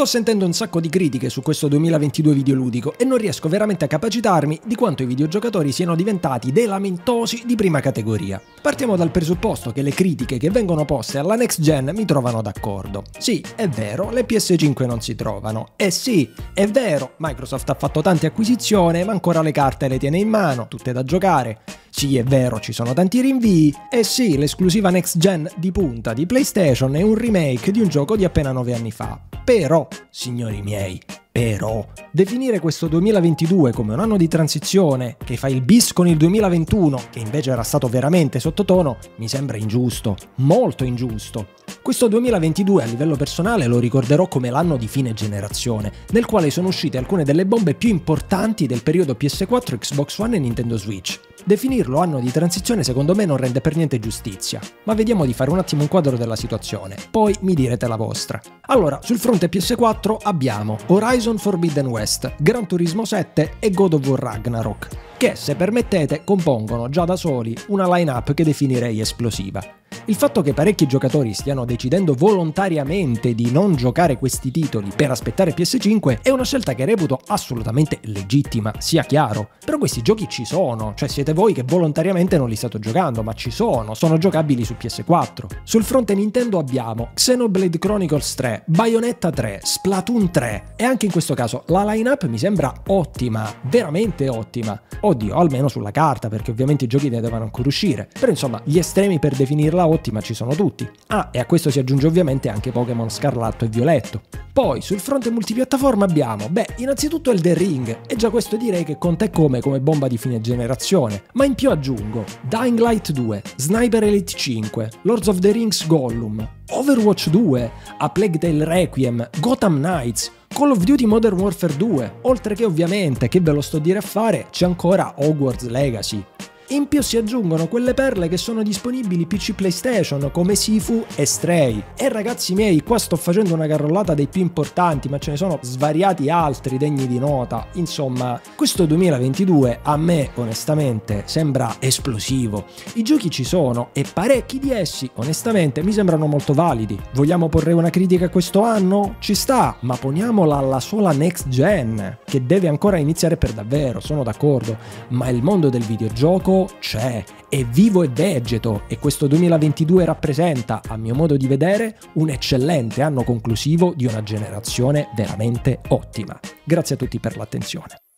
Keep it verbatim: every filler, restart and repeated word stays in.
Sto sentendo un sacco di critiche su questo duemilaventidue videoludico e non riesco veramente a capacitarmi di quanto i videogiocatori siano diventati dei lamentosi di prima categoria. Partiamo dal presupposto che le critiche che vengono poste alla next gen mi trovano d'accordo. Sì, è vero, le P S cinque non si trovano. E sì, è vero, Microsoft ha fatto tante acquisizioni ma ancora le carte le tiene in mano, tutte da giocare. Sì, è vero, ci sono tanti rinvii. E sì, l'esclusiva next gen di punta di PlayStation è un remake di un gioco di appena nove anni fa. Però, signori miei, però, definire questo duemilaventidue come un anno di transizione che fa il bis con il duemilaventuno, che invece era stato veramente sottotono, mi sembra ingiusto, molto ingiusto. Questo duemilaventidue a livello personale lo ricorderò come l'anno di fine generazione, nel quale sono uscite alcune delle bombe più importanti del periodo P S quattro, Xbox One e Nintendo Switch. Definirlo anno di transizione secondo me non rende per niente giustizia, ma vediamo di fare un attimo un quadro della situazione, poi mi direte la vostra. Allora, sul fronte P S quattro abbiamo Horizon Forbidden West, Gran Turismo sette e God of War Ragnarok, che se permettete compongono già da soli una line-up che definirei esplosiva. Il fatto che parecchi giocatori stiano decidendo volontariamente di non giocare questi titoli per aspettare P S cinque è una scelta che reputo assolutamente legittima, sia chiaro. Però questi giochi ci sono, cioè siete voi che volontariamente non li state giocando, ma ci sono, sono giocabili su P S quattro. Sul fronte Nintendo abbiamo Xenoblade Chronicles tre, Bayonetta tre, Splatoon tre e anche in questo caso la line-up mi sembra ottima, veramente ottima. Oddio, almeno sulla carta, perché ovviamente i giochi ne devono ancora uscire, però insomma gli estremi per definirla ottima ci sono tutti. Ah, e a questo si aggiunge ovviamente anche Pokémon Scarlatto e Violetto. Poi sul fronte multipiattaforma abbiamo, beh, innanzitutto Elden Ring, e già questo direi che conta e come come bomba di fine generazione, ma in più aggiungo Dying Light due, Sniper Elite cinque, Lords of the Rings Gollum, Overwatch due, A Plague Tale Requiem, Gotham Knights, Call of Duty Modern Warfare due, oltre che ovviamente, che ve lo sto dire a fare, c'è ancora Hogwarts Legacy. In più si aggiungono quelle perle che sono disponibili P C PlayStation come Sifu e Stray. E ragazzi miei, qua sto facendo una carrollata dei più importanti, ma ce ne sono svariati altri degni di nota. Insomma, questo duemilaventidue a me onestamente sembra esplosivo. I giochi ci sono e parecchi di essi onestamente mi sembrano molto validi. Vogliamo porre una critica a questo anno? Ci sta, ma poniamola alla sola next gen, che deve ancora iniziare per davvero, sono d'accordo, ma il mondo del videogioco c'è, è vivo e vegeto e questo duemilaventidue rappresenta, a mio modo di vedere, un eccellente anno conclusivo di una generazione veramente ottima. Grazie a tutti per l'attenzione.